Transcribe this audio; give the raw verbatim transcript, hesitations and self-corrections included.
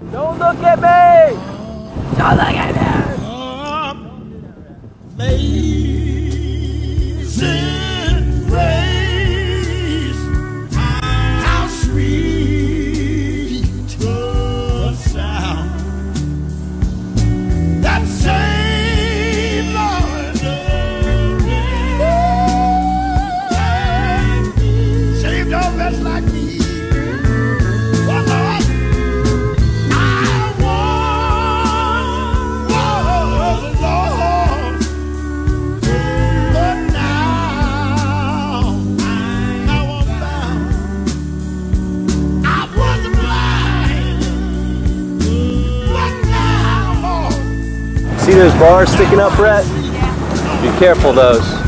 Don't look at me! Don't look at me! Amazing grace, how sweet the sound that saved Lord, saved a wretch like me. See those bars sticking up, Brett? Be careful those.